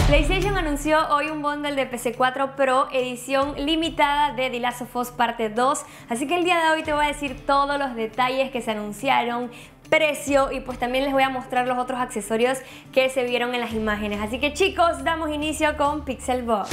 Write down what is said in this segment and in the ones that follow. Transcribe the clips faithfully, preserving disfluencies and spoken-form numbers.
PlayStation anunció hoy un bundle de P C cuatro Pro edición limitada de The Last of Us parte dos, así que el día de hoy te voy a decir todos los detalles que se anunciaron, precio y pues también les voy a mostrar los otros accesorios que se vieron en las imágenes. Así que chicos, damos inicio con Pixelbox.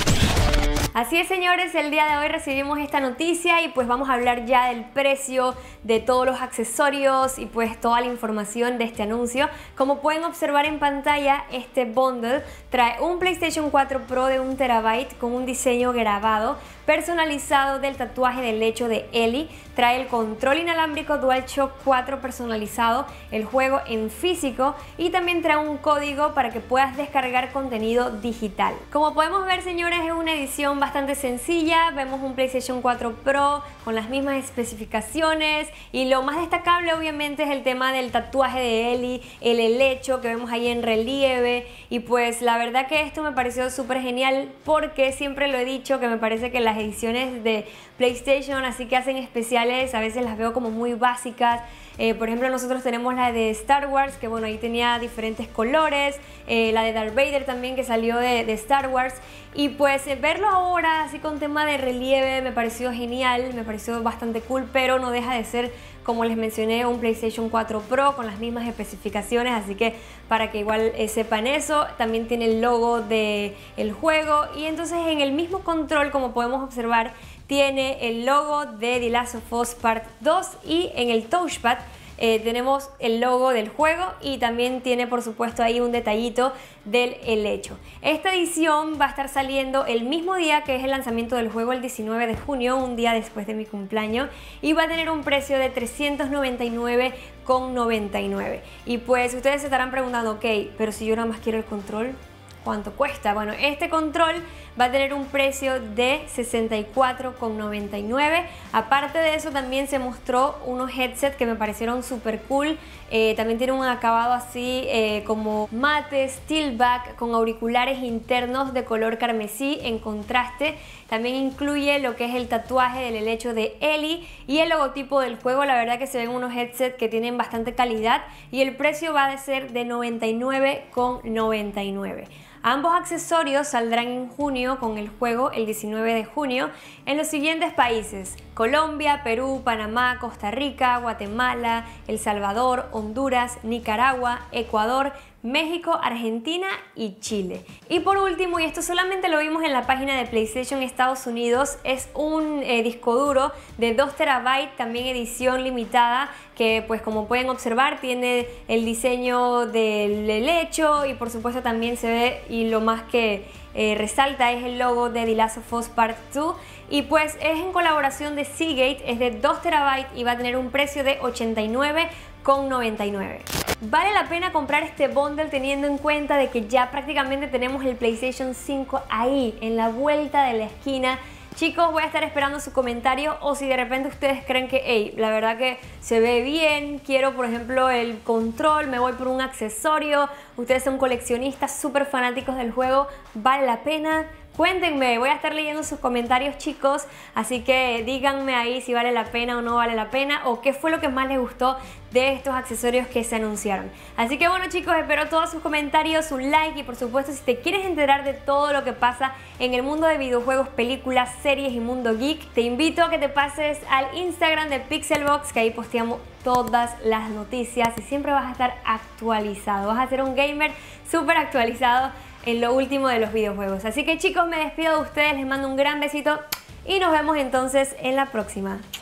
Así es, señores, el día de hoy recibimos esta noticia y pues vamos a hablar ya del precio, de todos los accesorios y pues toda la información de este anuncio. Como pueden observar en pantalla, este bundle trae un PlayStation cuatro Pro de un terabyte con un diseño grabado personalizado del tatuaje del lecho de Ellie, trae el control inalámbrico DualShock cuatro personalizado, el juego en físico y también trae un código para que puedas descargar contenido digital. Como podemos ver, señores, es una edición bastante sencilla. Vemos un PlayStation cuatro Pro con las mismas especificaciones y lo más destacable obviamente es el tema del tatuaje de Ellie, el helecho que vemos ahí en relieve, y pues la verdad que esto me pareció súper genial porque siempre lo he dicho que me parece que las ediciones de PlayStation así que hacen especiales a veces las veo como muy básicas. Eh, por ejemplo, nosotros tenemos la de Star Wars, que bueno, ahí tenía diferentes colores, eh, la de Darth Vader también que salió de, de Star Wars, y pues eh, verlo ahora así con tema de relieve me pareció genial, me pareció bastante cool, pero no deja de ser, como les mencioné, un PlayStation cuatro Pro con las mismas especificaciones, así que para que igual eh, sepan eso. También tiene el logo del juego y entonces en el mismo control, como podemos observar, tiene el logo de The Last of Us Part dos y en el touchpad eh, tenemos el logo del juego y también tiene por supuesto ahí un detallito del helecho. Esta edición va a estar saliendo el mismo día que es el lanzamiento del juego, el diecinueve de junio, un día después de mi cumpleaños, y va a tener un precio de trescientos noventa y nueve con noventa y nueve. Y pues ustedes se estarán preguntando, ok, pero si yo nada más quiero el control, ¿cuánto cuesta? Bueno, este control va a tener un precio de sesenta y cuatro con noventa y nueve. Aparte de eso, también se mostró unos headsets que me parecieron súper cool. Eh, también tiene un acabado así eh, como mate, steelback, con auriculares internos de color carmesí en contraste. También incluye lo que es el tatuaje del helecho de Ellie y el logotipo del juego. La verdad que se ven unos headsets que tienen bastante calidad y el precio va a ser de noventa y nueve con noventa y nueve. Ambos accesorios saldrán en junio con el juego, el diecinueve de junio, en los siguientes países: Colombia, Perú, Panamá, Costa Rica, Guatemala, El Salvador, Honduras, Nicaragua, Ecuador, México, Argentina y Chile. Y por último, y esto solamente lo vimos en la página de PlayStation Estados Unidos, es un eh, disco duro de dos terabytes, también edición limitada, que pues como pueden observar tiene el diseño del helecho y por supuesto también se ve, y lo más que eh, resalta es el logo de The Last of Us Part dos, y pues es en colaboración de Seagate, es de dos terabytes y va a tener un precio de ochenta y nueve con noventa y nueve. Vale la pena comprar este bundle teniendo en cuenta de que ya prácticamente tenemos el PlayStation cinco ahí, en la vuelta de la esquina. Chicos, voy a estar esperando su comentario, o si de repente ustedes creen que, hey, la verdad que se ve bien, quiero por ejemplo el control, me voy por un accesorio, ustedes son coleccionistas súper fanáticos del juego, vale la pena. Cuéntenme, voy a estar leyendo sus comentarios, chicos, así que díganme ahí si vale la pena o no vale la pena, o qué fue lo que más les gustó de estos accesorios que se anunciaron. Así que bueno, chicos, espero todos sus comentarios, un like, y por supuesto si te quieres enterar de todo lo que pasa en el mundo de videojuegos, películas, series y mundo geek, te invito a que te pases al Instagram de Pixelbox, que ahí posteamos todas las noticias y siempre vas a estar actualizado, vas a ser un gamer súper actualizado en lo último de los videojuegos. Así que chicos, me despido de ustedes, les mando un gran besito y nos vemos entonces en la próxima.